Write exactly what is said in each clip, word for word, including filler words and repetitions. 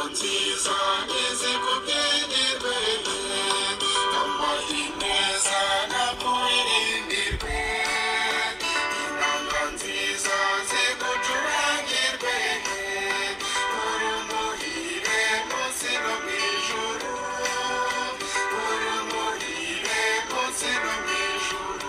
nziza izikubyinirwe, amahineza nakubirindirwe, inanga nziza zigucurangirwe, uri umuhire munsi no mu ijuru, uri umuhire munsi no mu ijuru.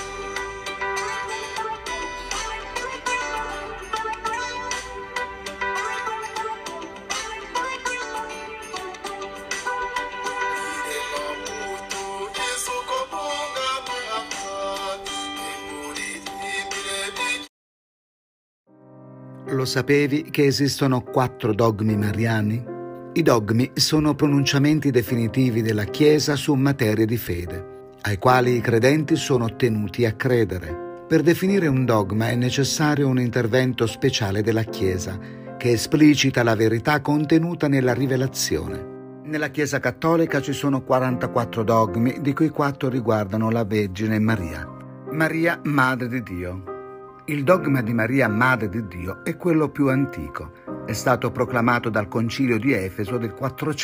Lo sapevi che esistono quattro dogmi mariani? I dogmi sono pronunciamenti definitivi della Chiesa su materie di fede, ai quali i credenti sono tenuti a credere. Per definire un dogma è necessario un intervento speciale della Chiesa, che esplicita la verità contenuta nella rivelazione. Nella Chiesa cattolica ci sono quarantaquattro dogmi, di cui quattro riguardano la Vergine Maria. Maria, Madre di Dio. Il dogma di Maria, Madre di Dio, è quello più antico. È stato proclamato dal Concilio di Efeso del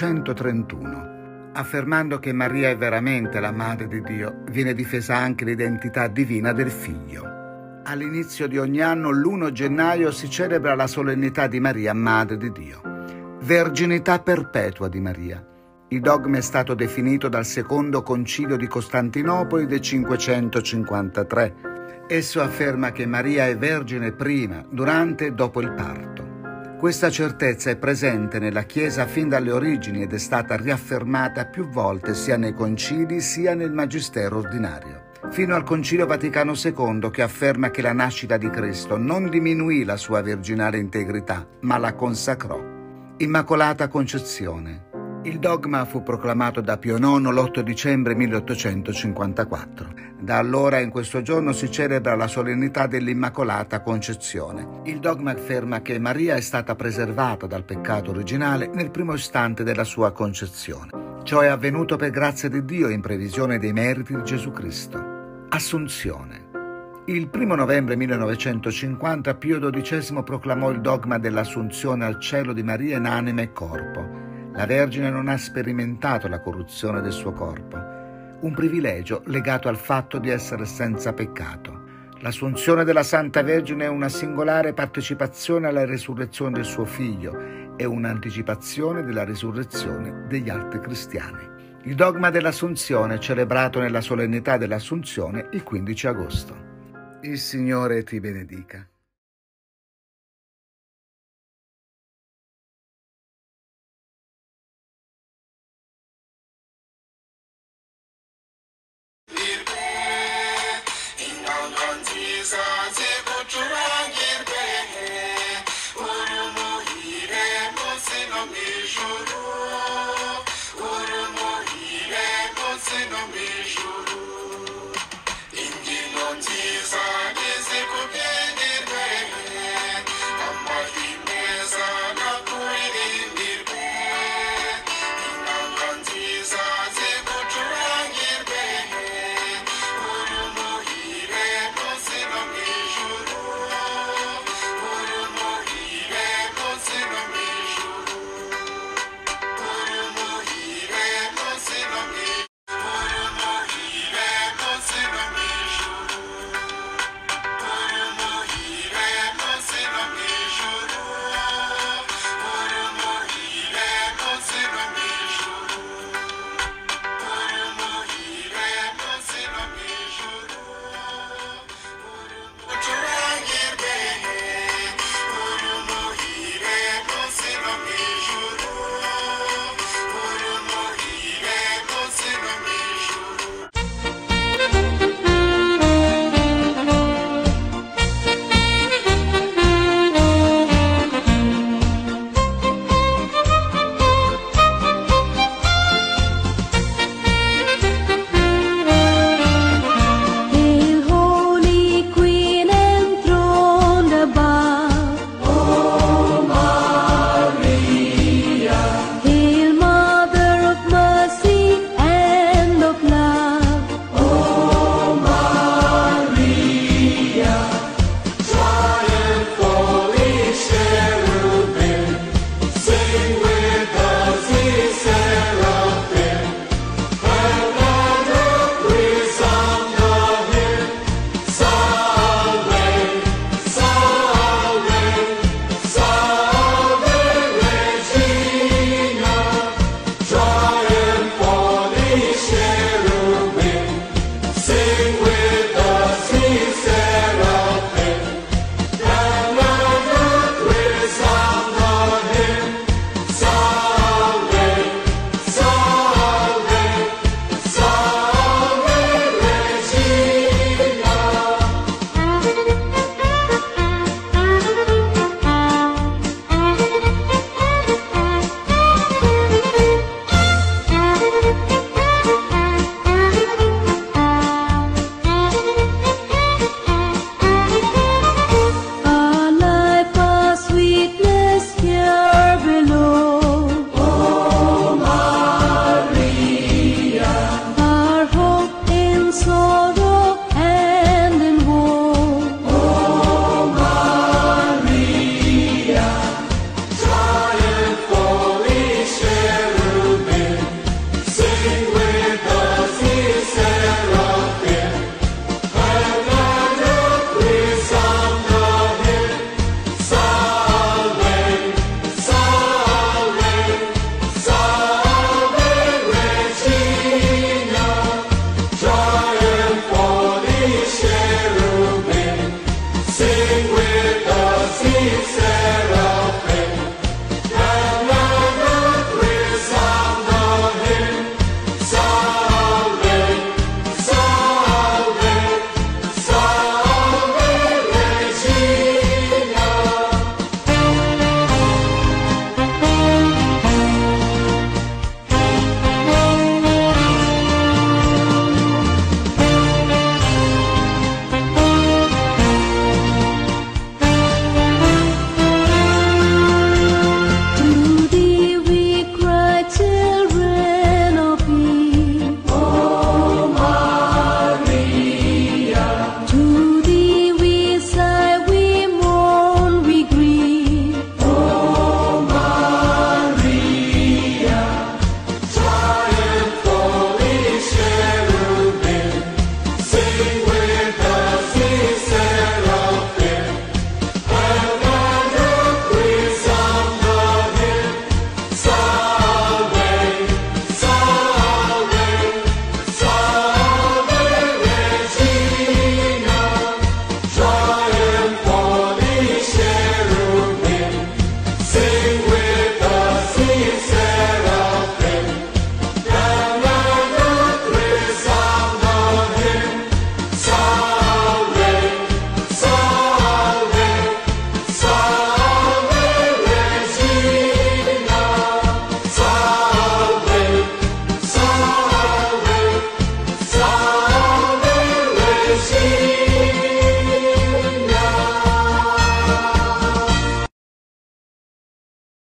quattrocentotrentuno. Affermando che Maria è veramente la Madre di Dio, viene difesa anche l'identità divina del Figlio. All'inizio di ogni anno, l'primo gennaio, si celebra la solennità di Maria, Madre di Dio. Verginità perpetua di Maria. Il dogma è stato definito dal Secondo Concilio di Costantinopoli del cinquecentocinquantatré. Esso afferma che Maria è vergine prima, durante e dopo il parto. Questa certezza è presente nella Chiesa fin dalle origini ed è stata riaffermata più volte sia nei concili sia nel Magistero ordinario, fino al Concilio Vaticano secondo, che afferma che la nascita di Cristo non diminuì la sua virginale integrità, ma la consacrò. Immacolata Concezione. Il dogma fu proclamato da Pio nono l'otto dicembre milleottocentocinquantaquattro. Da allora in questo giorno si celebra la solennità dell'Immacolata Concezione. Il dogma afferma che Maria è stata preservata dal peccato originale nel primo istante della sua concezione. Ciò è avvenuto per grazia di Dio in previsione dei meriti di Gesù Cristo. Assunzione. Il primo novembre millenovecentocinquanta Pio dodicesimo proclamò il dogma dell'assunzione al cielo di Maria in anima e corpo. La Vergine non ha sperimentato la corruzione del suo corpo, un privilegio legato al fatto di essere senza peccato. L'assunzione della Santa Vergine è una singolare partecipazione alla resurrezione del suo Figlio e un'anticipazione della risurrezione degli altri cristiani. Il dogma dell'Assunzione è celebrato nella solennità dell'Assunzione il quindici agosto. Il Signore ti benedica. Inanga nziza